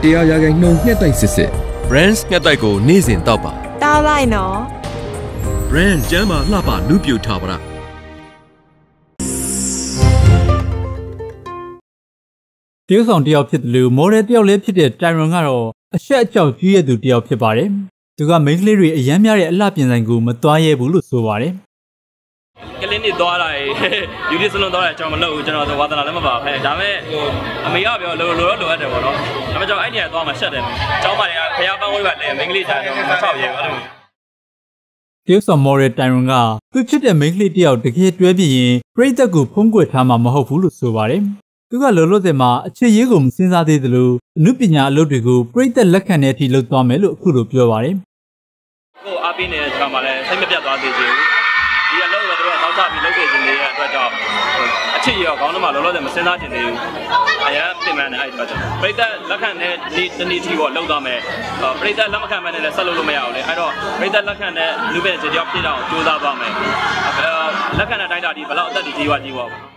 တရားရာခိုင်နှုန်းငှက်တိုက်စစ်စစ် Brands ငှက်တိုက်ကိုနေ့စဉ်တောက်ပါတောက်လိုက်နော် Brand ကျမ်းမာလှပနုပြထားပါတရုတ်ဆောင်တယောက်ဖြစ်တယ်လို့မော်ဒယ်တယောက်လည်းဖြစ်တဲ့တိုင်ရွန်ကတော့အဆက်အကြောက်ကြီးရသူတယောက်ဖြစ်ပါတယ်သူကမိန်းကလေးတွေအရမ်းများတဲ့အလှပြင်ဆိုင်ကိုမသွားရဲဘူးလို့ဆိုပါတယ်ကလေးနေသွားတာယူဒီစလုံးသွားတာကျွန်တော်မလုပ်ဘူးကျွန်တော်ဝါသနာလည်းမပါဖဲဒါပေမဲ့အမေကပြောလိုအပ်တယ်ပေါ့နော်ဒါပေမဲ့ကျွန်တော်အဲ့နေရာသွားမှရှက်တယ်ကျောင်းမတွေကဖျားပန်းဝေးပါလေမိန်းကလေးတိုင်းတော့မချောက်ရဲဘူးအဲ့လိုတရုတ်ဆောင်မော်ဒယ်တိုင်ရွန်ကသူချစ်တဲ့မိန်းကလေးတယောက်တကယ်တွဲပြရင်ပြိသက်ကိုဖုံးကွယ်ထားမှာမဟုတ်ဘူးလို့ဆိုပါတယ်သူကလောလောဆယ်မှာအခြေရေးကိုမစင်စားသေးသလိုအမှုပညာအလုပ်တွေကိုပြိသက်လက်ခံတဲ့အထိလုပ်သွားမယ်လို့အခုလိုပြောပါတယ်ကိုအားပေးနေတဲ့ခါမှာလည်းစိတ်မပြတ်သွားသေးဘူးဒီအလုပ်ကတို့ကတောက်ချပြီးလုပ်ခဲ့ခြင်းတွေအတွက်ကြောင့်အခြေရောခေါင်းထဲမှာလောလောဆယ်မစင်စားခြင်းတွေအရင်ပြင်မှန်းနေအဲ့အတွက်ကြောင့်ပြိသက်လက်ခံတဲ့ဒီတနည်းထီကိုလုပ်သွားမယ်ပြိသက်လက်မခံမှလည်းဆက်လုပ်လို့မရဘူးလေအဲ့တော့ပြိသက်လက်ခံတဲ့လူပဲတယောက်ဖြစ်အောင်ကြိုးစားပါမယ်လက်ခံတဲ့အတိုင်းတာဒီဘယ်လောက်အသက်ကြီးကြီးွားကြီးွား